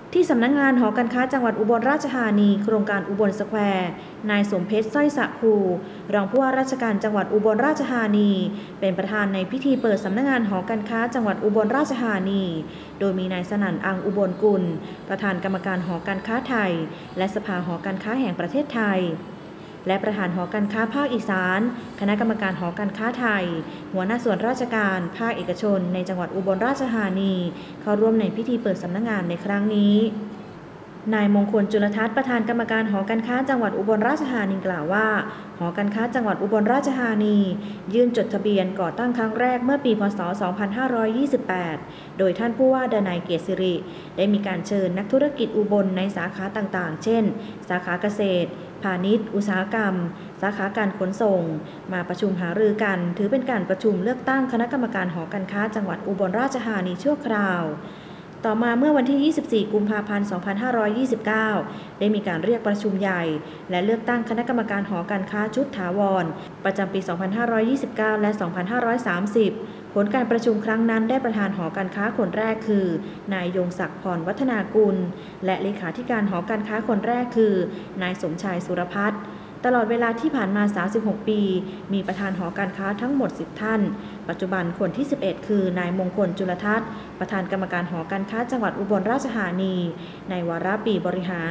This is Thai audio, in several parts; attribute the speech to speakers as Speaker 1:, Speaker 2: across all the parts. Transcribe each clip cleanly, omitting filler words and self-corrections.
Speaker 1: ที่สำนักงานหอการค้าจังหวัดอุบลราชธานีโครงการอุบลสแควร์นายสมเพชรสร้อยสะคูรองผู้ว่าราชการจังหวัดอุบลราชธานีเป็นประธานในพิธีเปิดสำนักงานหอการค้าจังหวัดอุบลราชธานีโดยมีนายสนั่นอังอุบลกุลประธานกรรมการหอการค้าไทยและสภาหอการค้าแห่งประเทศไทยและประธานหอการค้าภาคอีสานคณะกรรมการหอการค้าไทยหัวหน้าส่วนราชการภาคเอกชนในจังหวัดอุบลราชธานีเข้าร่วมในพิธีเปิดสำนักงานในครั้งนี้นายมงคลจุลทัศน์ประธานกรรมการหอการค้าจังหวัดอุบลราชธานีกล่าวว่าหอการค้าจังหวัดอุบลราชธานียื่นจดทะเบียนก่อตั้งครั้งแรกเมื่อปีพ.ศ. 2528 โดยท่านผู้ว่าดนัยเกียรติสิริได้มีการเชิญนักธุรกิจอุบลในสาขาต่างๆเช่นสาขาเกษตรพาณิชย์อุตสาหกรรมสาขาการขนส่งมาประชุมหารือกันถือเป็นการประชุมเลือกตั้งคณะกรรมการหอการค้าจังหวัดอุบลราชธานีชั่วคราวต่อมาเมื่อวันที่ 24 กุมภาพันธ์ 2529 ได้มีการเรียกประชุมใหญ่และเลือกตั้งคณะกรรมการหอการค้าชุดถาวรประจำปี 2529 และ 2530 ผลการประชุมครั้งนั้นได้ประธานหอการค้าคนแรกคือนายยงศักดิ์พรวัฒนากุลและเลขาธิการหอการค้าคนแรกคือนายสมชายสุรพัฒน์ตลอดเวลาที่ผ่านมา 36 ปี มีประธานหอการค้าทั้งหมด 10 ท่าน ปัจจุบันคนที่ 11 คือนายมงคลจุลทัศน์ประธานกรรมการหอการค้าจังหวัดอุบลราชธานีในวาระปีบริหาร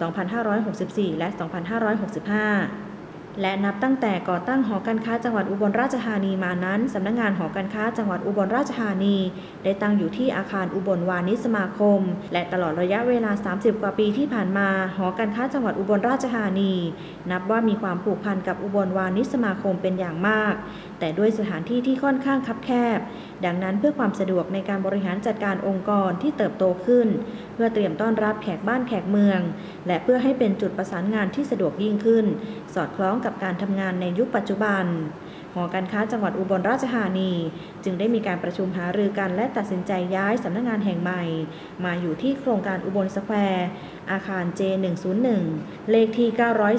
Speaker 1: 2564 และ 2565 และนับตั้งแต่ก่อตั้งหอการค้าจังหวัดอุบลราชธานีมานั้นสำนักงานหอการค้าจังหวัดอุบลราชธานีได้ตั้งอยู่ที่อาคารอุบลวานิชสมาคมและตลอดระยะเวลา 30 กว่าปีที่ผ่านมาหอการค้าจังหวัดอุบลราชธานีนับว่ามีความผูกพันกับอุบลวานิชสมาคมเป็นอย่างมากแต่ด้วยสถานที่ที่ค่อนข้างคับแคบดังนั้นเพื่อความสะดวกในการบริหารจัดการองค์กรที่เติบโตขึ้นเพื่อเตรียมต้อนรับแขกบ้านแขกเมืองและเพื่อให้เป็นจุดประสานงานที่สะดวกยิ่งขึ้นสอดคล้องกับการทำงานในยุคปัจจุบันหอการค้าจังหวัดอุบลราชธานีจึงได้มีการประชุมหารือกันและตัดสินใจย้ายสำนักงานแห่งใหม่มาอยู่ที่โครงการอุบลสแควร์อาคาร J101 เลขที่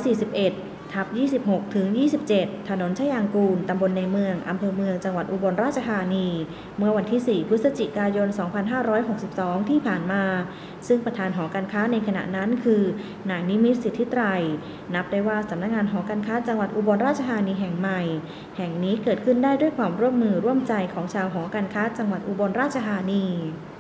Speaker 1: 941/26-27 ถนนชยางกูลตำบลในเมืองอำเภอเมืองจังหวัดอุบลราชธานีเมื่อวันที่ 4 พฤศจิกายน 2562 ที่ผ่านมาซึ่งประธานหอการค้าในขณะนั้นคือนายนิมิตรสิทธิไตรนับได้ว่าสำนักงานหอการค้าจังหวัดอุบลราชธานีแห่งใหม่แห่งนี้เกิดขึ้นได้ด้วยความร่วมมือร่วมใจของชาวหอการค้าจังหวัดอุบลราชธานี